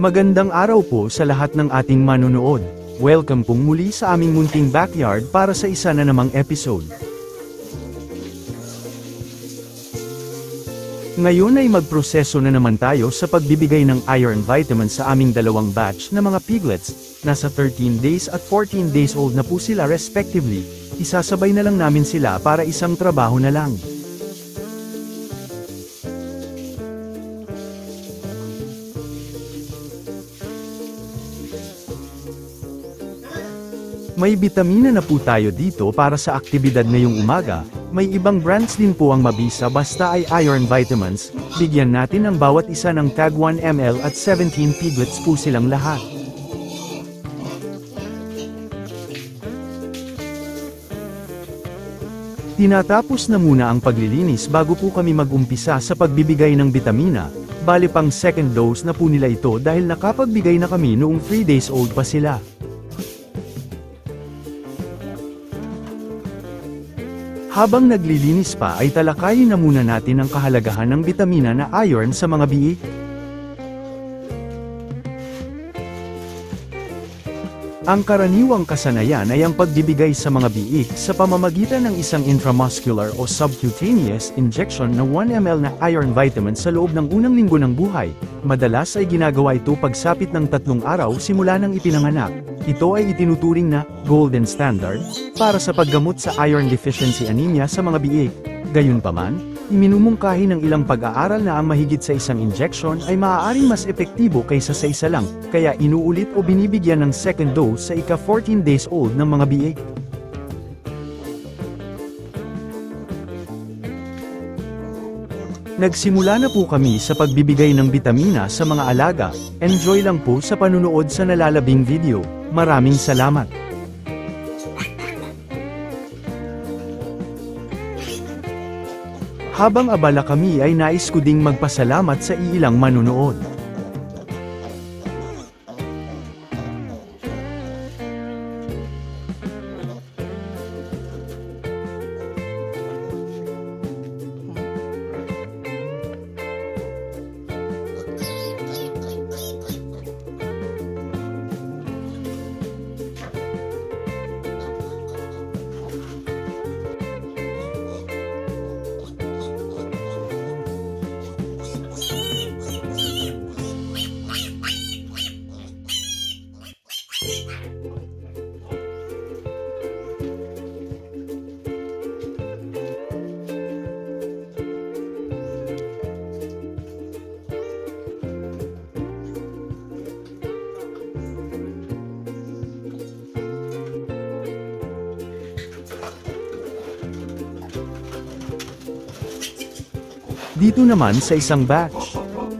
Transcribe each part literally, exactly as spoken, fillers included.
Magandang araw po sa lahat ng ating manunood. Welcome pong muli sa aming munting backyard para sa isa na namang episode. Ngayon ay magproseso na naman tayo sa pagbibigay ng iron vitamins sa aming dalawang batch na mga piglets. Nasa thirteen days at fourteen days old na po sila respectively. Isasabay na lang namin sila para isang trabaho na lang. May bitamina na po tayo dito para sa aktibidad ngayong umaga. May ibang brands din po ang mabisa basta ay iron vitamins. Bigyan natin ang bawat isa ng tag one milliliter at seventeen piglets po silang lahat. Tinatapos na muna ang paglilinis bago po kami mag-umpisa sa pagbibigay ng bitamina. Bali pang second dose na po nila ito dahil nakapagbigay na kami noong three days old pa sila. Habang naglilinis pa ay talakayin na muna natin ang kahalagahan ng bitamina na iron sa mga biik. Ang karaniwang kasanayan ay ang pagbibigay sa mga biik sa pamamagitan ng isang intramuscular o subcutaneous injection na one milliliter na iron vitamin sa loob ng unang linggo ng buhay. Madalas ay ginagawa ito pagsapit ng tatlong araw simula ng ipinanganak. Ito ay itinuturing na golden standard para sa paggamot sa iron deficiency anemia sa mga biik. Gayunpaman, iminumungkahi ng ilang pag-aaral na ang mahigit sa isang injection ay maaaring mas epektibo kaysa sa isa lang, kaya inuulit o binibigyan ng second dose sa ika fourteen days old ng mga biik. Nagsimula na po kami sa pagbibigay ng bitamina sa mga alaga. Enjoy lang po sa panunood sa nalalabing video. Maraming salamat. Habang abala kami ay nais ko ding magpasalamat sa iilang manunood. Dito naman sa isang batch.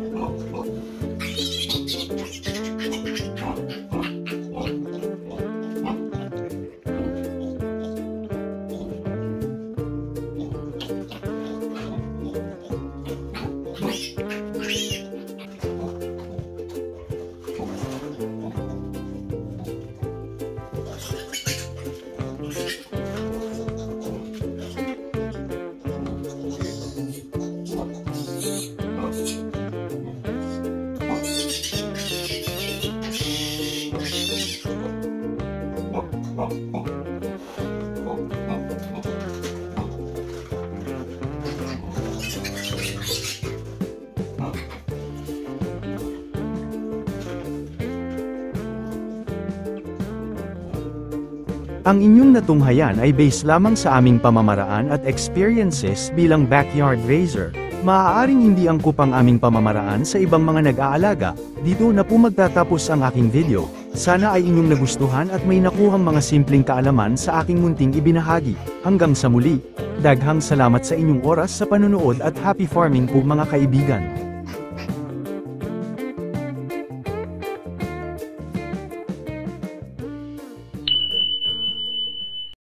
Ang inyong natunghayan ay base lamang sa aming pamamaraan at experiences bilang backyard raiser. Maaaring hindi angkop ang aming pamamaraan sa ibang mga nag-aalaga. Dito na po magtatapos ang aking video. Sana ay inyong nagustuhan at may nakuhang mga simpleng kaalaman sa aking munting ibinahagi. Hanggang sa muli, daghang salamat sa inyong oras sa panunood at happy farming po mga kaibigan.